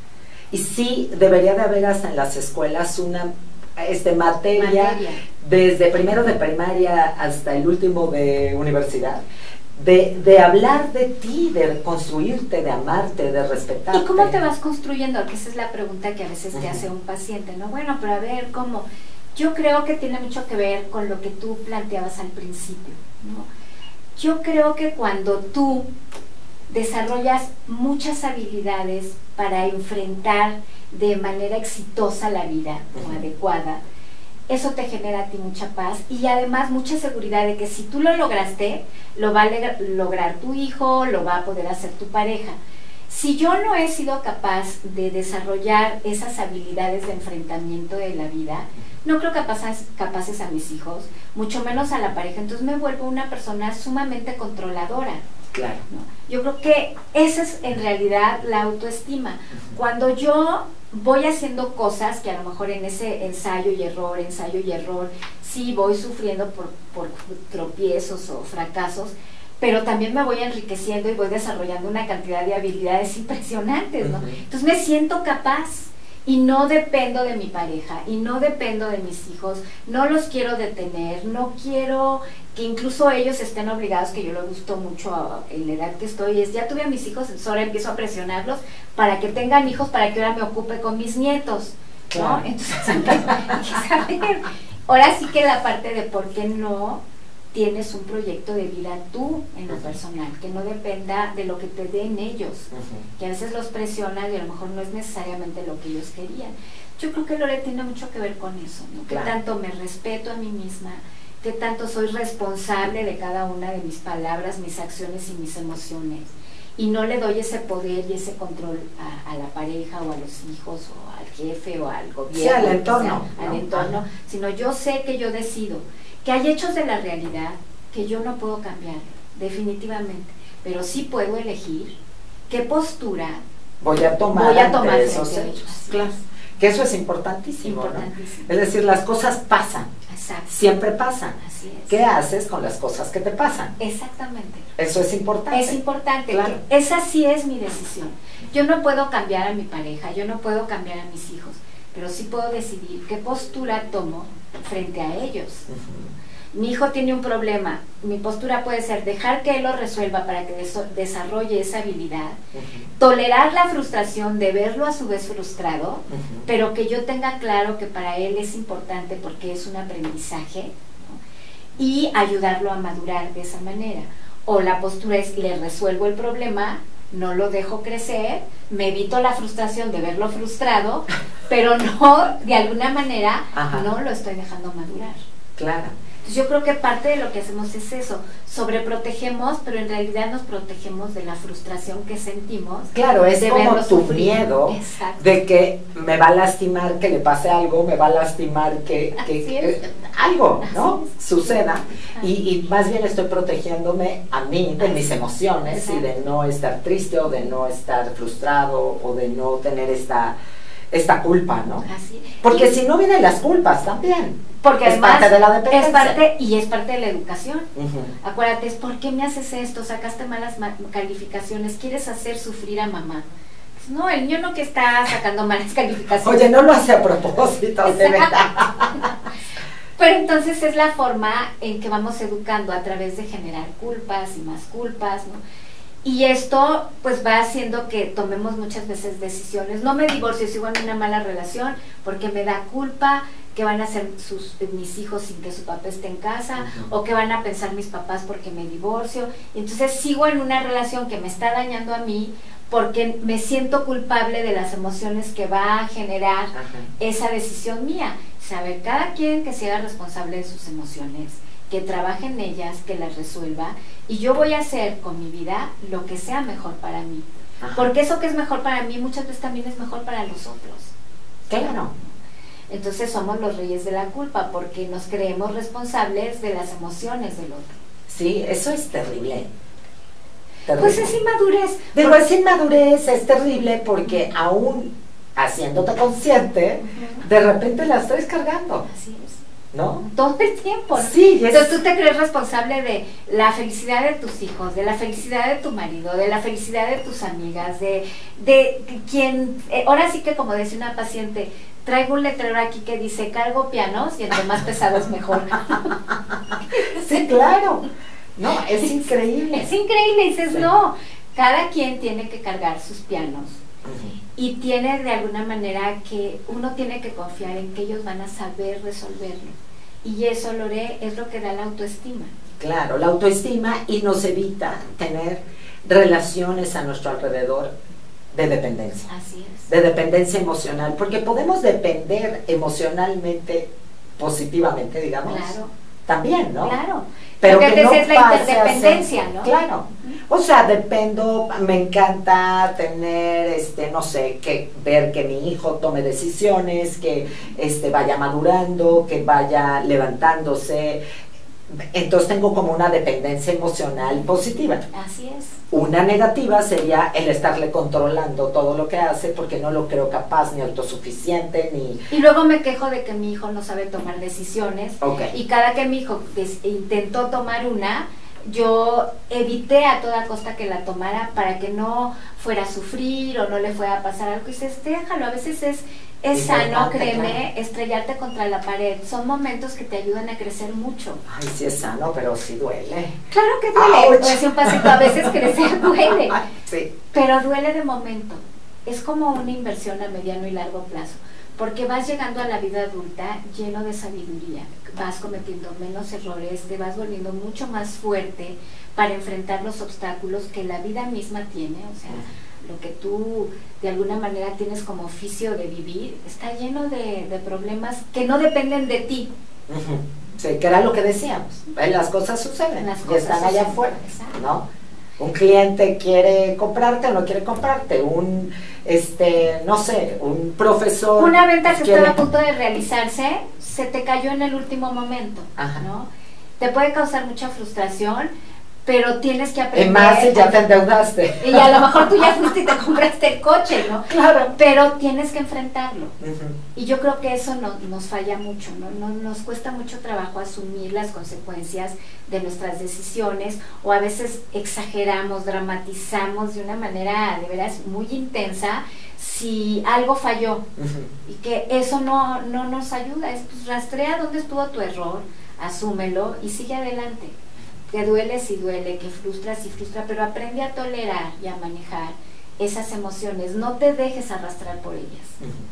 Y sí, debería de haber hasta en las escuelas una materia, desde primero de primaria hasta el último de universidad, de hablar de ti, de construirte, de amarte, de respetarte. ¿Y cómo te vas construyendo? Que esa es la pregunta que a veces te hace un paciente, ¿no? Bueno, pero a ver, ¿cómo? Yo creo que tiene mucho que ver con lo que tú planteabas al principio, ¿no? Yo creo que cuando tú desarrollas muchas habilidades para enfrentar de manera exitosa la vida o adecuada, eso te genera a ti mucha paz y además mucha seguridad de que si tú lo lograste, lo va a lograr tu hijo, lo va a poder hacer tu pareja. Si yo no he sido capaz de desarrollar esas habilidades de enfrentamiento de la vida, no creo capaces a mis hijos, mucho menos a la pareja, entonces me vuelvo una persona sumamente controladora. Claro. ¿No? Yo creo que esa es en realidad la autoestima. Cuando yo voy haciendo cosas que a lo mejor en ese ensayo y error, sí voy sufriendo por tropiezos o fracasos, pero también me voy enriqueciendo y voy desarrollando una cantidad de habilidades impresionantes, ¿no? Entonces me siento capaz y no dependo de mi pareja y no dependo de mis hijos, no los quiero detener, no quiero que incluso ellos estén obligados, que yo lo gusto mucho en la edad que estoy, es ya tuve a mis hijos, entonces ahora empiezo a presionarlos para que tengan hijos, para que ahora me ocupe con mis nietos, ¿no? Claro. Entonces, ahora sí que la parte de por qué no tienes un proyecto de vida tú en lo personal, que no dependa de lo que te den ellos, que a veces los presionan y a lo mejor no es necesariamente lo que ellos querían. Yo creo que Lore tiene mucho que ver con eso, ¿no? Claro. Que tanto me respeto a mí misma, que tanto soy responsable de cada una de mis palabras, mis acciones y mis emociones, y no le doy ese poder y ese control a la pareja o a los hijos o al jefe o al gobierno, sí, al entorno, sea, al entorno, sino yo sé que yo decido, que hay hechos de la realidad que yo no puedo cambiar, definitivamente, pero sí puedo elegir qué postura voy a tomar ante esos hechos. Claro. Que eso es importantísimo, ¿no? Es decir, las cosas pasan. Exacto. Siempre pasan. Así es. ¿Qué haces con las cosas que te pasan? Exactamente. Eso es importante. Es importante. Claro. Esa sí es mi decisión. Yo no puedo cambiar a mi pareja, yo no puedo cambiar a mis hijos, pero sí puedo decidir qué postura tomo frente a ellos. Mi hijo tiene un problema, mi postura puede ser dejar que él lo resuelva para que desarrolle esa habilidad, tolerar la frustración de verlo a su vez frustrado, pero que yo tenga claro que para él es importante porque es un aprendizaje, ¿no? Y ayudarlo a madurar de esa manera. O la postura es, le resuelvo el problema, no lo dejo crecer, me evito la frustración de verlo frustrado, pero no, de alguna manera, no lo estoy dejando madurar. Claro. Entonces yo creo que parte de lo que hacemos es eso, sobreprotegemos, pero en realidad nos protegemos de la frustración que sentimos. Claro, es como tu sufrir. miedo. Exacto. De que me va a lastimar que le pase algo, me va a lastimar que algo, ¿no? Suceda. Y más bien estoy protegiéndome a mí de mis emociones. Exacto. Y de no estar triste o de no estar frustrado o de no tener esta culpa, ¿no? Así. Porque si no vienen las culpas también. Porque es además parte de la dependencia. Es parte de la educación. Acuérdate, es ¿por qué me haces esto? Sacaste malas calificaciones, quieres hacer sufrir a mamá. Pues no, el niño no que está sacando malas calificaciones. Oye, no lo hace a propósito, de verdad. Pero entonces es la forma en que vamos educando a través de generar culpas y más culpas, ¿no? Y esto pues va haciendo que tomemos muchas veces decisiones. No me divorcio, sigo en una mala relación porque me da culpa que van a hacer mis hijos sin que su papá esté en casa, o que van a pensar mis papás porque me divorcio. Y entonces sigo en una relación que me está dañando a mí porque me siento culpable de las emociones que va a generar esa decisión mía. Saber, cada quien que se haga responsable de sus emociones, que trabaje en ellas, que las resuelva, y yo voy a hacer con mi vida lo que sea mejor para mí. Porque eso que es mejor para mí muchas veces también es mejor para los otros. Claro. Entonces somos los reyes de la culpa porque nos creemos responsables de las emociones del otro. Sí, eso es terrible. Pues es inmadurez. Pero es inmadurez, es terrible porque aún haciéndote consciente, de repente la estás cargando. Así es. ¿no? Todo el tiempo, ¿no? Sí, entonces tú te crees responsable de la felicidad de tus hijos, de la felicidad de tu marido, de la felicidad de tus amigas, de quien, ahora sí que como decía una paciente, traigo un letrero aquí que dice cargo pianos y entre más pesados mejor. Sí, claro. No, es increíble. Es increíble, dices, sí. no, cada quien tiene que cargar sus pianos. Y tiene de alguna manera que uno tiene que confiar en que ellos van a saber resolverlo. Y eso, Lore, es lo que da la autoestima. Claro, la autoestima y nos evita tener relaciones a nuestro alrededor de dependencia. Así es. De dependencia emocional, porque podemos depender emocionalmente, positivamente, digamos. Claro. También, ¿no? Claro. Pero que que no es la pase interdependencia, ser, ¿no? Claro. O sea, dependo, me encanta tener, no sé, que ver que mi hijo tome decisiones, que vaya madurando, que vaya levantándose. Entonces tengo como una dependencia emocional positiva. Así es. Una negativa sería el estarle controlando todo lo que hace porque no lo creo capaz, ni autosuficiente, ni... Y luego me quejo de que mi hijo no sabe tomar decisiones. Okay. Y cada que mi hijo intentó tomar una, yo evité a toda costa que la tomara para que no fuera a sufrir o no le fuera a pasar algo. Y dices, déjalo, a veces es sano, créeme, claro, estrellarte contra la pared. Son momentos que te ayudan a crecer mucho. Ay, sí es sano, pero sí duele. Claro que duele. Pues un pasito, a veces crecer duele. Sí. Pero duele de momento. Es como una inversión a mediano y largo plazo. Porque vas llegando a la vida adulta lleno de sabiduría. Vas cometiendo menos errores, te vas volviendo mucho más fuerte para enfrentar los obstáculos que la vida misma tiene. O sea, lo que tú de alguna manera tienes como oficio de vivir está lleno de problemas que no dependen de ti. Sí, que era lo que decíamos, las cosas suceden, y están allá afuera, ¿no? Un cliente quiere comprarte o no quiere comprarte, no sé, un profesor... Una venta que estaba a punto de realizarse, se te cayó en el último momento, ¿no? Te puede causar mucha frustración, pero tienes que aprender. Más si ya te endeudaste. Y a lo mejor tú ya fuiste y te compraste el coche, ¿no? Claro. Pero tienes que enfrentarlo. Y yo creo que eso nos falla mucho, ¿no? Nos cuesta mucho trabajo asumir las consecuencias de nuestras decisiones, o a veces exageramos, dramatizamos de una manera de veras muy intensa si algo falló. Y que eso no nos ayuda. Pues rastrea dónde estuvo tu error, asúmelo y sigue adelante. Que duele si duele, que frustra si frustra, pero aprende a tolerar y a manejar esas emociones. No te dejes arrastrar por ellas.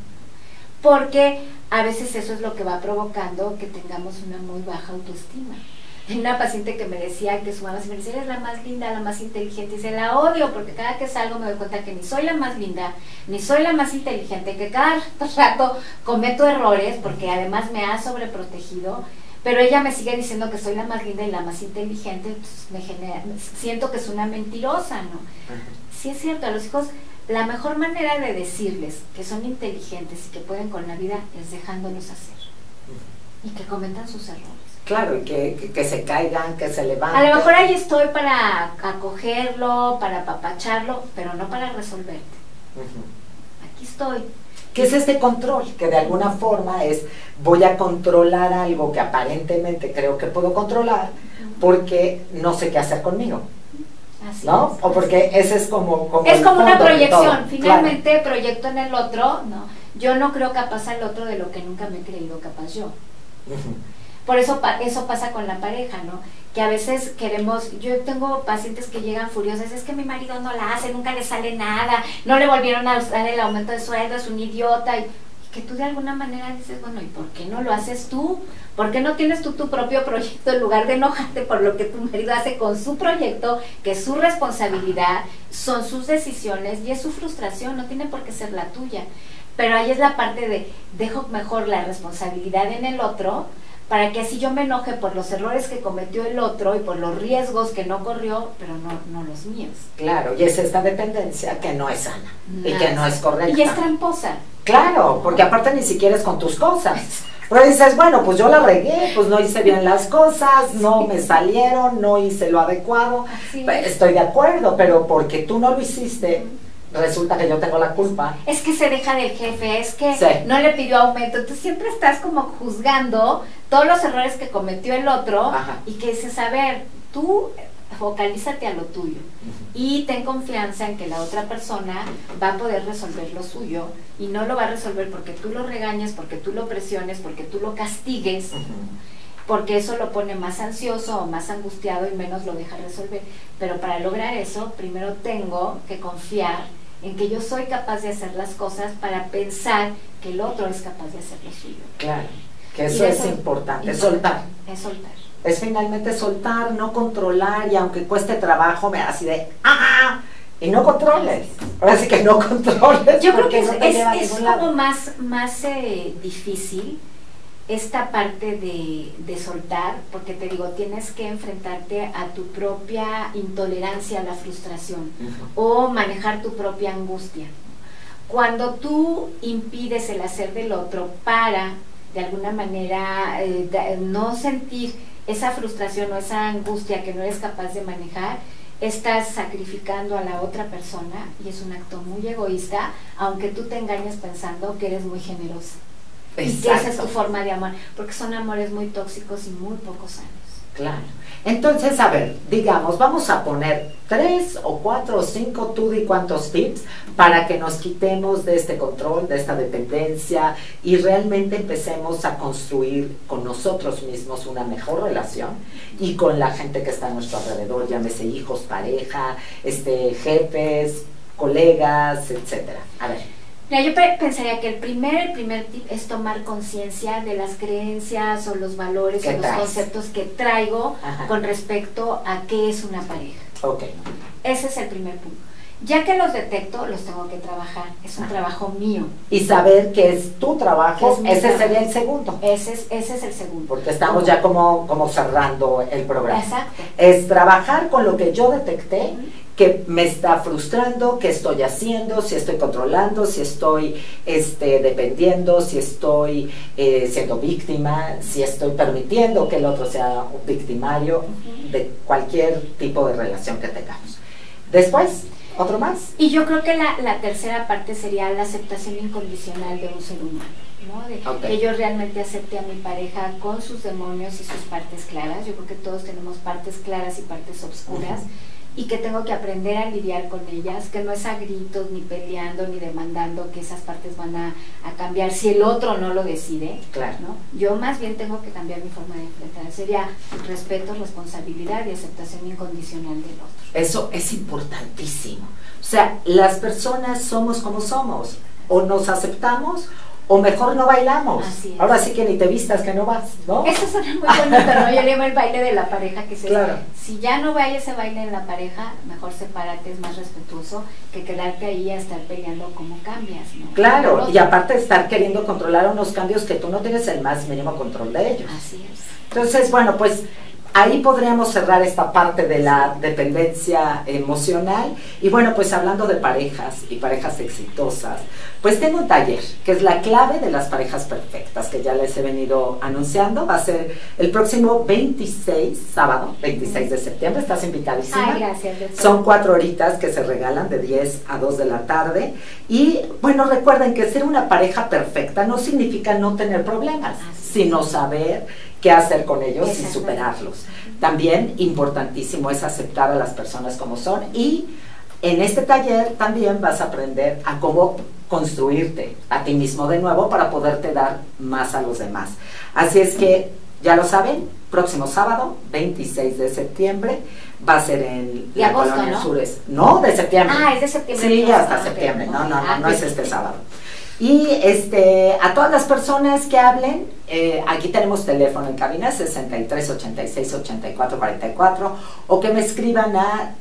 Porque a veces eso es lo que va provocando que tengamos una muy baja autoestima. Hay una paciente que me decía que su mamá me decía, eres la más linda, la más inteligente, y se la odio porque cada que salgo me doy cuenta que ni soy la más linda, ni soy la más inteligente, que cada rato cometo errores porque además me ha sobreprotegido. Pero ella me sigue diciendo que soy la más linda y la más inteligente, entonces siento que es una mentirosa, ¿no? Sí es cierto, a los hijos la mejor manera de decirles que son inteligentes y que pueden con la vida es dejándolos hacer y que cometan sus errores. Claro, y que se caigan, que se levanten. A lo mejor ahí estoy para acogerlo, para apapacharlo, pero no para resolverte. Aquí estoy. ¿Qué es este control? Que de alguna forma es, voy a controlar algo que aparentemente creo que puedo controlar porque no sé qué hacer conmigo. Así ¿no? Es, o porque ese es como es como una proyección, finalmente claro. Proyecto en el otro, ¿no? Yo no creo capaz al otro de lo que nunca me he creído capaz yo. Por eso pasa con la pareja, ¿no? Que a veces queremos, yo tengo pacientes que llegan furiosas, es que mi marido no la hace, nunca le sale nada, no le volvieron a dar el aumento de sueldo, es un idiota, y que tú de alguna manera dices, bueno, ¿y por qué no lo haces tú? ¿Por qué no tienes tú tu propio proyecto en lugar de enojarte por lo que tu marido hace con su proyecto, que es su responsabilidad, son sus decisiones y es su frustración, no tiene por qué ser la tuya? Pero ahí es la parte de, dejo mejor la responsabilidad en el otro, para que así yo me enoje por los errores que cometió el otro y por los riesgos que no corrió, pero no los míos. Claro, y es esta dependencia que no es sana y que no es correcta. Y es tramposa. Claro, porque aparte ni siquiera es con tus cosas. Pero dices, bueno, pues yo la regué, pues no hice bien las cosas, no me salieron, no hice lo adecuado. Estoy de acuerdo, pero porque tú no lo hiciste, resulta que yo tengo la culpa. Es que se deja del jefe, es que Sí. no le pidió aumento, entonces siempre estás como juzgando todos los errores que cometió el otro. Ajá. Y que dices, a ver, tú focalízate a lo tuyo y ten confianza en que la otra persona va a poder resolver lo suyo y no lo va a resolver porque tú lo regañes, porque tú lo presiones, porque tú lo castigues, porque eso lo pone más ansioso o más angustiado y menos lo deja resolver. Pero para lograr eso, primero tengo que confiar en que yo soy capaz de hacer las cosas para pensar que el otro es capaz de hacer lo suyo. Claro, que Y eso es importante, soltar. Es soltar. Es finalmente soltar, no controlar, y aunque cueste trabajo, así de ¡ah! Y no controles. Ahora sí que no controles. Yo creo que no te lleva a es ningún lado. como más difícil esta parte de soltar, porque te digo, tienes que enfrentarte a tu propia intolerancia a la frustración o manejar tu propia angustia. Cuando tú impides el hacer del otro para, de alguna manera, no sentir esa frustración o esa angustia que no eres capaz de manejar, estás sacrificando a la otra persona y es un acto muy egoísta, aunque tú te engañes pensando que eres muy generosa. Y que esa es tu forma de amar, porque son amores muy tóxicos y muy poco sanos. Claro. Entonces, a ver, digamos, vamos a poner 3 o 4 o 5, tú di cuántos tips para que nos quitemos de este control, de esta dependencia y realmente empecemos a construir con nosotros mismos una mejor relación y con la gente que está a nuestro alrededor, llámese hijos, pareja, jefes, colegas, etcétera. A ver. Mira, yo pensaría que el primer tip es tomar conciencia de las creencias o los valores o los conceptos que traigo con respecto a qué es una pareja. Ok. Ese es el primer punto. Ya que los detecto, los tengo que trabajar. Es un trabajo mío. Y saber que es tu trabajo, es ese trabajo. sería el segundo. Ese es el segundo. Porque estamos ya como cerrando el programa. Exacto. Es trabajar con lo que yo detecté, que me está frustrando, qué estoy haciendo, si estoy controlando, si estoy dependiendo, si estoy siendo víctima, si estoy permitiendo que el otro sea un victimario de cualquier tipo de relación que tengamos. Después, ¿otro más? Y yo creo que la tercera parte sería la aceptación incondicional de un ser humano, ¿no? Que yo realmente acepte a mi pareja con sus demonios y sus partes claras. Yo creo que todos tenemos partes claras y partes oscuras. Y que tengo que aprender a lidiar con ellas, que no es a gritos, ni peleando, ni demandando que esas partes van a cambiar si el otro no lo decide. Claro. ¿No? Yo más bien tengo que cambiar mi forma de enfrentar. Sería respeto, responsabilidad y aceptación incondicional del otro. Eso es importantísimo. O sea, las personas somos como somos. O nos aceptamos o mejor no bailamos. Así es. Ahora sí que ni te vistas que no vas, ¿no? Eso suena muy bonito, ¿no? Yo le llamo el baile de la pareja, que Claro. si ya no vaya ese baile en la pareja, mejor sepárate, es más respetuoso que quedarte ahí a estar peleando cómo cambias, ¿no? Claro, y aparte de estar queriendo controlar unos cambios que tú no tienes el más mínimo control de ellos. Así es. Entonces, bueno, pues ahí podríamos cerrar esta parte de la dependencia emocional. Y bueno, pues hablando de parejas y parejas exitosas, pues tengo un taller que es la clave de las parejas perfectas, que ya les he venido anunciando. Va a ser el próximo 26, sábado 26 de septiembre. Estás invitadísima. Ay, gracias, doctora. Son 4 horitas que se regalan de 10 a 2 de la tarde. Y bueno, recuerden que ser una pareja perfecta no significa no tener problemas, sino saber qué hacer con ellos y superarlos. También importantísimo es aceptar a las personas como son, y en este taller también vas a aprender a cómo construirte a ti mismo de nuevo para poderte dar más a los demás. Así es que ya lo saben, próximo sábado 26 de septiembre va a ser en de la agosto, Colonia ¿no? Sur. No, de septiembre. Ah, es de septiembre. Sí, hasta okay. septiembre. No pues, es este sábado. Y a todas las personas que hablen, aquí tenemos teléfono en cabina 63 86 84 44, o que me escriban a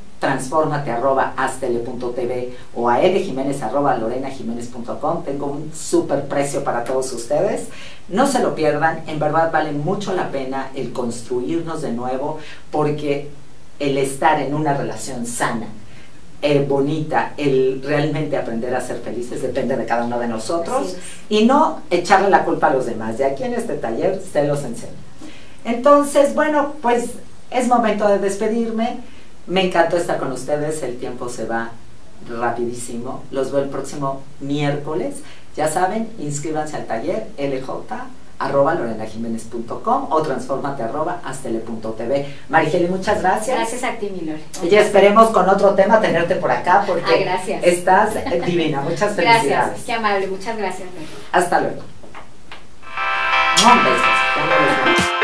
transformate@astele.tv o a ljimenez@lorenajimenez.com. Tengo un súper precio para todos ustedes. No se lo pierdan, en verdad vale mucho la pena el construirnos de nuevo, porque el estar en una relación sana, bonita, el realmente aprender a ser felices depende de cada uno de nosotros, y no echarle la culpa a los demás. De aquí en este taller se los enseño. Entonces, bueno, pues es momento de despedirme. Me encantó estar con ustedes, el tiempo se va rapidísimo. Los veo el próximo miércoles. Ya saben, inscríbanse al taller lj@lorenajimenez.com o transformate@astele.tv. Marigeli, muchas gracias. Gracias a ti, mi Lore. Y esperemos con otro tema tenerte por acá porque gracias. Estás divina. Muchas felicidades. Gracias, qué amable. Muchas gracias, Lore. Hasta luego. No, besos. Ya no les vemos.